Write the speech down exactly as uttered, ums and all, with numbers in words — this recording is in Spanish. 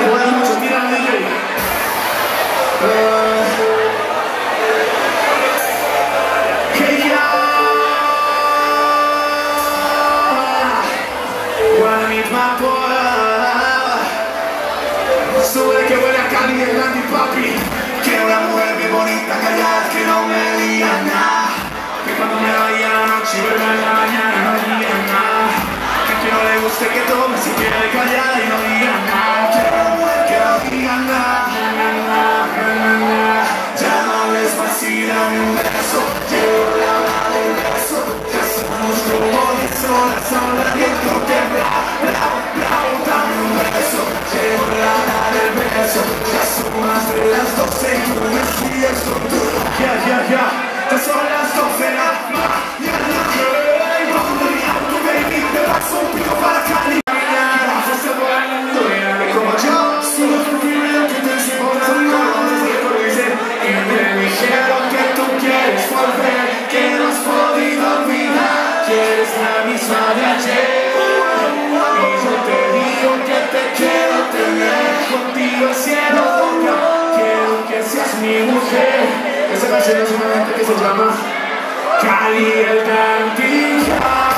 Buenas noches, tira el D J. Hey, ya. Wanna meet my boy. Sube que huele a Cali, el Andy Papi. Quiero una mujer bien bonita, callada, que no me diga nada. Que cuando me vaya la noche y vuelva en la mañana no diga nada. Que no le guste que tome, si quiere callada y no diga nada. Quiero una mujer que no diga nada. Ya no les vacila ni un beso. Llevo la mano del beso. Ya somos como de sola, sola. Viento que bla, bla, bla. Dame un beso. Llevo la mano del beso. Ya son más de las doce y tú me sigues con tu. Ya, ya, ya. Ya son las doce de la mañana. Vamos en mi auto, baby. Te vas un pico para Cali. Como yo, solo tu primero que te hicimos las cosas que por dice. Y me dijeron que tú quieres volver, que no has podido olvidar, que eres la misma de ayer. Y yo te digo que te quiero tener contigo el cielo toca. Quiero que seas mi mujer. Esta canción es una gente que se llama Cali el Cantica.